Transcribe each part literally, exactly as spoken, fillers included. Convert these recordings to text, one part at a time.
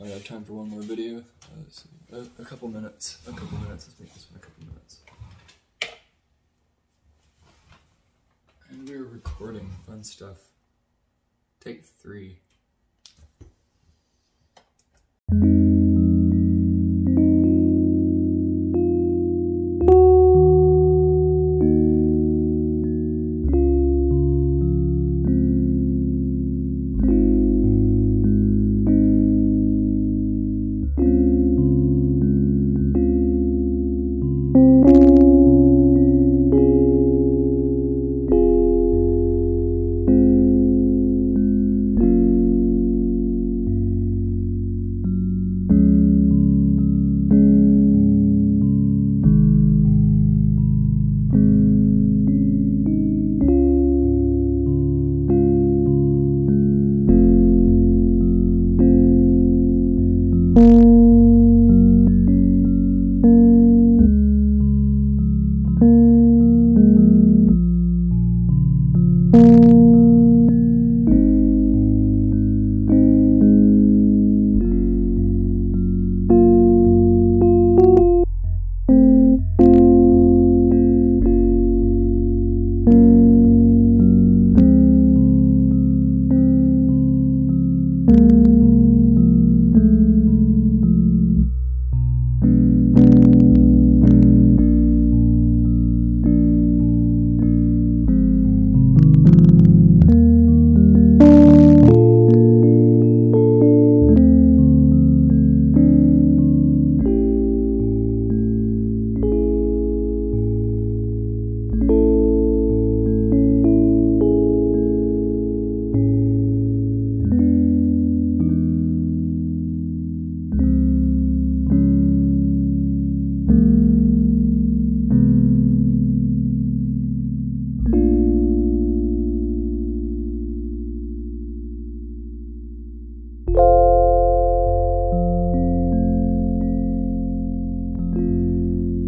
Might have time for one more video. Uh, let's see. A, a couple minutes. A couple minutes. Let's make this one a couple minutes. And we're recording fun stuff. Take three.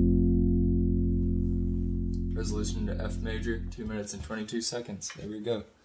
Resolution to F major, two minutes and twenty-two seconds. There we go.